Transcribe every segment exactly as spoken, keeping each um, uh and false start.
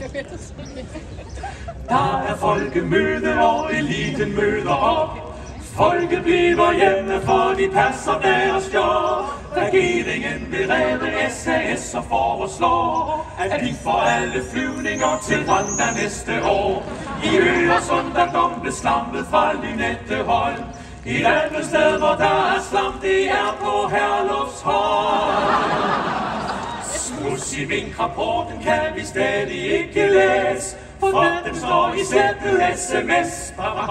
Der er folkemøde, hvor eliten møder op. Folket bliver hjemme, for de passer deres job. Regeringen vil redde S A S og foreslår, at vi får alle flyvninger til Rwanda næste år. I Øresund er domble slampet fra Lynetteholm. Et andet sted, hvor der er slam, det er på Herlufsholm. Smuds i vinkrapporten kan vi stadig ikke læse, for den står i sættet sms.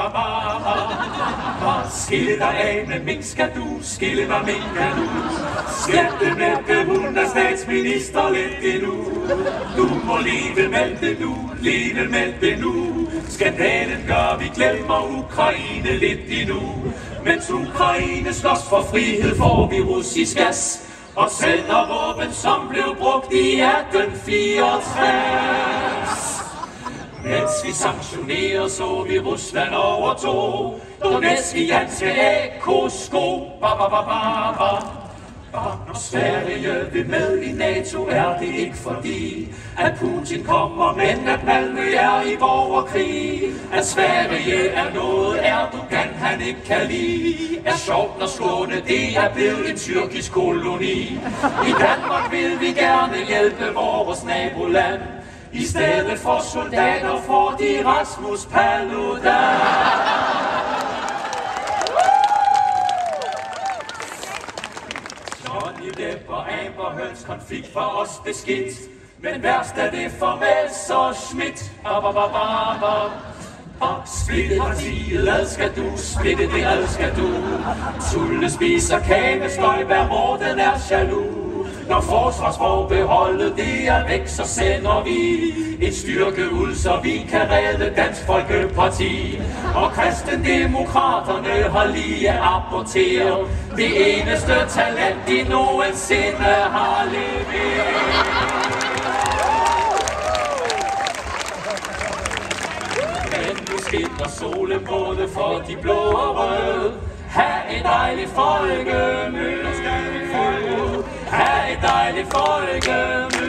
Skille dig af med mink skal du, skille dig mink kan du. Slæbte næppe, hun er statsminister lidt endnu. Du må leve med det nu, leve med det nu. Skandalen gør, vi glemmer Ukraine lidt endnu. Mens Ukraine slås for frihed, får vi russisk gas og sender våben, som blev brugt i atten fireogtres. Mens vi sanktionerer, så vi Rusland overtog donetskianske A K-sko. Ba, ba, ba, ba, ba. Når Sverige vil med i NATO, er det ikke fordi, at Putin kommer, men at Malmø er i borgerkrig. At Sverige er noget, Erdogan han ikke kan lide. Er sjovt, når Skåne det er blevet en tyrkisk koloni. I Danmark vil vi gerne hjælpe vores naboland. I stedet for soldater får de Rasmus Paludan. Johnny Depp og Amber Heards konflikt var os beskidt, men værst er det for Mels og Schmidt. Og splitte partiet, ad skal du, splitte det, ad skal du. Tulle spiser kage, Støjberg, Morten er jaloux. Når forsvarsforbeholdet det er væk, så sender vi et styrke ud, så vi kan redde Dansk Folkeparti. Og Kristendemokraterne har lige apporteret det eneste talent, de nogensinde har leveret. Men nu skinner solen både for de blå og røde. Ha' et dejligt folkemøde. Ha' et dejligt folkemøde.